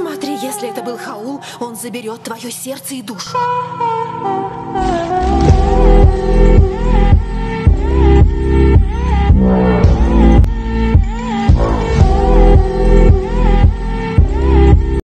Смотри, если это был Хаул, он заберет твое сердце и душу.